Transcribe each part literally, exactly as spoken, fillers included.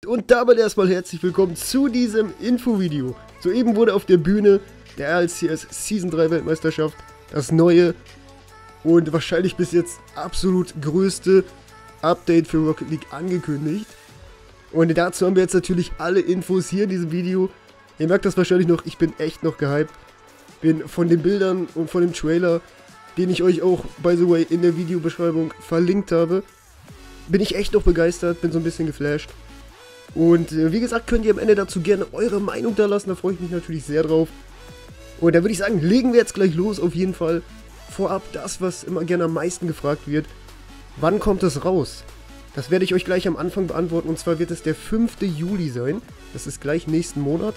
Und damit erstmal herzlich willkommen zu diesem Infovideo. Soeben wurde auf der Bühne der R L C S Season drei Weltmeisterschaft das neue und wahrscheinlich bis jetzt absolut größte Update für Rocket League angekündigt. Und dazu haben wir jetzt natürlich alle Infos hier in diesem Video. Ihr merkt das wahrscheinlich noch, ich bin echt noch gehypt. Bin von den Bildern und von dem Trailer, den ich euch auch, by the way, in der Videobeschreibung verlinkt habe, bin ich echt noch begeistert, bin so ein bisschen geflasht. Und äh, wie gesagt, könnt ihr am Ende dazu gerne eure Meinung da lassen, da freue ich mich natürlich sehr drauf. Und da würde ich sagen, legen wir jetzt gleich los, auf jeden Fall. Vorab das, was immer gerne am meisten gefragt wird. Wann kommt es raus? Das werde ich euch gleich am Anfang beantworten, und zwar wird es der fünfte Juli sein. Das ist gleich nächsten Monat.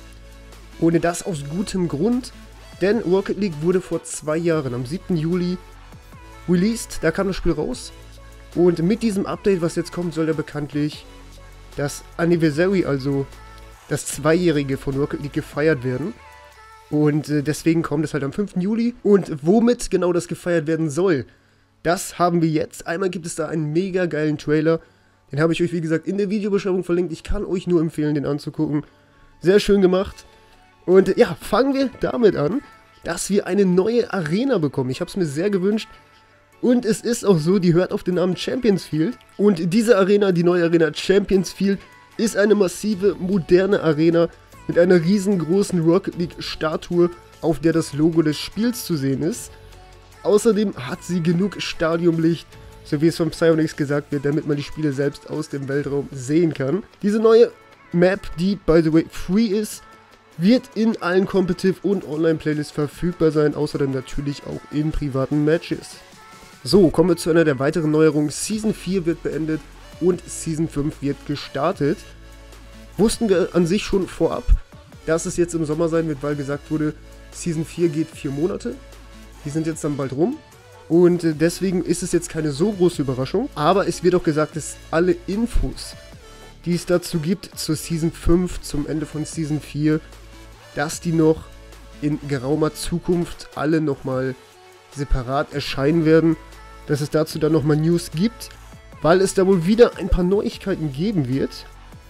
Und das aus gutem Grund, denn Rocket League wurde vor zwei Jahren, am siebten Juli, released, da kam das Spiel raus. Und mit diesem Update, was jetzt kommt, soll ja bekanntlich das Anniversary, also das Zweijährige von Rocket League, gefeiert werden. Und äh, deswegen kommt es halt am fünften Juli. Und womit genau das gefeiert werden soll, das haben wir jetzt. Einmal gibt es da einen mega geilen Trailer. Den habe ich euch, wie gesagt, in der Videobeschreibung verlinkt. Ich kann euch nur empfehlen, den anzugucken. Sehr schön gemacht. Und ja, fangen wir damit an, dass wir eine neue Arena bekommen. Ich habe es mir sehr gewünscht. Und es ist auch so, die hört auf den Namen Champions Field. Und diese Arena, die neue Arena Champions Field, ist eine massive, moderne Arena mit einer riesengroßen Rocket League Statue, auf der das Logo des Spiels zu sehen ist. Außerdem hat sie genug Stadiumlicht, so wie es von Psyonix gesagt wird, damit man die Spiele selbst aus dem Weltraum sehen kann. Diese neue Map, die by the way free ist, wird in allen Competitive und Online-Playlists verfügbar sein, außerdem natürlich auch in privaten Matches. So, kommen wir zu einer der weiteren Neuerungen. Season vier wird beendet und Season fünf wird gestartet. Wussten wir an sich schon vorab, dass es jetzt im Sommer sein wird, weil gesagt wurde, Season vier geht vier Monate. Die sind jetzt dann bald rum. Und deswegen ist es jetzt keine so große Überraschung. Aber es wird auch gesagt, dass alle Infos, die es dazu gibt, zur Season fünf, zum Ende von Season vier, dass die noch in geraumer Zukunft alle nochmal separat erscheinen werden. Dass es dazu dann nochmal News gibt, weil es da wohl wieder ein paar Neuigkeiten geben wird.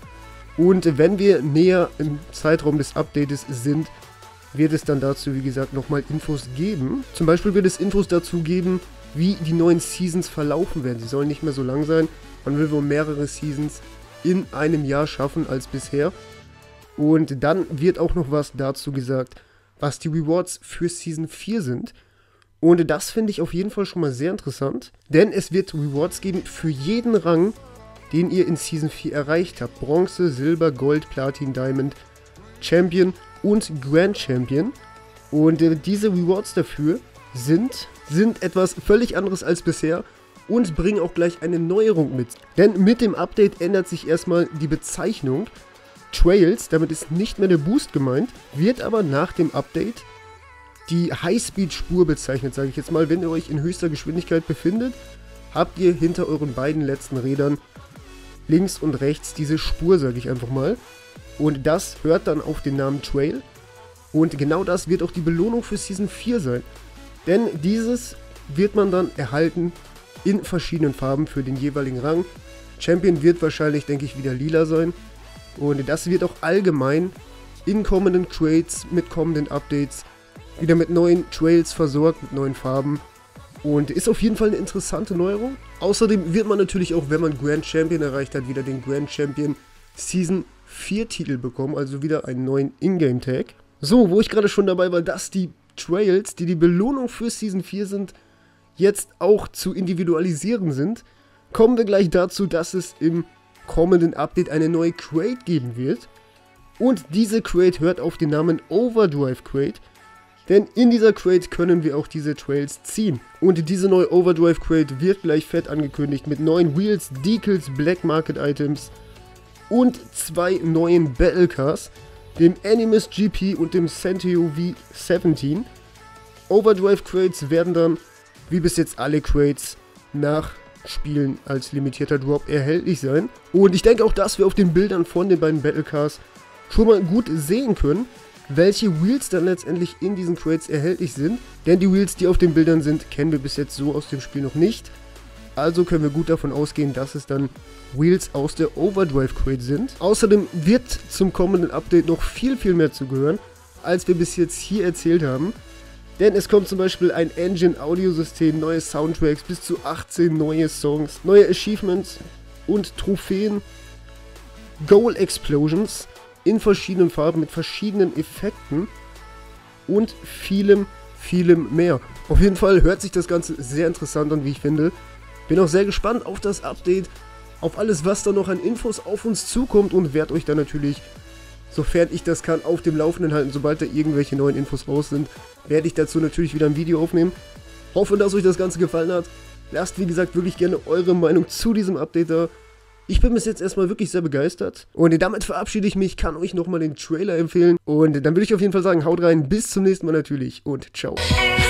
Und wenn wir näher im Zeitraum des Updates sind, wird es dann dazu, wie gesagt, nochmal Infos geben. Zum Beispiel wird es Infos dazu geben, wie die neuen Seasons verlaufen werden. Sie sollen nicht mehr so lang sein. Man will wohl mehrere Seasons in einem Jahr schaffen als bisher. Und dann wird auch noch was dazu gesagt, was die Rewards für Season vier sind. Und das finde ich auf jeden Fall schon mal sehr interessant, denn es wird Rewards geben für jeden Rang, den ihr in Season vier erreicht habt. Bronze, Silber, Gold, Platin, Diamond, Champion und Grand Champion. Und äh, diese Rewards dafür sind, sind etwas völlig anderes als bisher und bringen auch gleich eine Neuerung mit. Denn mit dem Update ändert sich erstmal die Bezeichnung. Trails, damit ist nicht mehr der Boost gemeint, wird aber nach dem Update die Highspeed-Spur bezeichnet, sage ich jetzt mal. Wenn ihr euch in höchster Geschwindigkeit befindet, habt ihr hinter euren beiden letzten Rädern links und rechts diese Spur, sage ich einfach mal. Und das hört dann auf den Namen Trail. Und genau das wird auch die Belohnung für Season vier sein. Denn dieses wird man dann erhalten in verschiedenen Farben für den jeweiligen Rang. Champion wird wahrscheinlich, denke ich, wieder lila sein. Und das wird auch allgemein in kommenden Crates mit kommenden Updates wieder mit neuen Trails versorgt, mit neuen Farben. Und ist auf jeden Fall eine interessante Neuerung. Außerdem wird man natürlich auch, wenn man Grand Champion erreicht hat, wieder den Grand Champion Season vier Titel bekommen. Also wieder einen neuen Ingame-Tag. So, wo ich gerade schon dabei war, dass die Trails, die die Belohnung für Season vier sind, jetzt auch zu individualisieren sind, kommen wir gleich dazu, dass es im kommenden Update eine neue Crate geben wird. Und diese Crate hört auf den Namen Overdrive Crate. Denn in dieser Crate können wir auch diese Trails ziehen. Und diese neue Overdrive Crate wird gleich fett angekündigt mit neuen Wheels, Decals, Black Market Items und zwei neuen Battle Cars, dem Animus G P und dem Centeo V siebzehn. Overdrive Crates werden dann, wie bis jetzt alle Crates, nach Spielen als limitierter Drop erhältlich sein. Und ich denke auch, dass wir auf den Bildern von den beiden Battle Cars schon mal gut sehen können, welche Wheels dann letztendlich in diesen Crates erhältlich sind. Denn die Wheels, die auf den Bildern sind, kennen wir bis jetzt so aus dem Spiel noch nicht. Also können wir gut davon ausgehen, dass es dann Wheels aus der Overdrive Crate sind. Außerdem wird zum kommenden Update noch viel, viel mehr zugehören, als wir bis jetzt hier erzählt haben. Denn es kommt zum Beispiel ein Engine-Audiosystem, neue Soundtracks, bis zu achtzehn neue Songs, neue Achievements und Trophäen, Goal Explosions in verschiedenen Farben mit verschiedenen Effekten und vielem, vielem mehr. Auf jeden Fall hört sich das Ganze sehr interessant an, wie ich finde. Bin auch sehr gespannt auf das Update, auf alles, was da noch an Infos auf uns zukommt und werde euch dann natürlich, sofern ich das kann, auf dem Laufenden halten. Sobald da irgendwelche neuen Infos raus sind, werde ich dazu natürlich wieder ein Video aufnehmen. Hoffe, dass euch das Ganze gefallen hat. Lasst, wie gesagt, wirklich gerne eure Meinung zu diesem Update da. Ich bin bis jetzt erstmal wirklich sehr begeistert. Und damit verabschiede ich mich, kann euch nochmal den Trailer empfehlen. Und dann würde ich auf jeden Fall sagen, haut rein, bis zum nächsten Mal natürlich und ciao.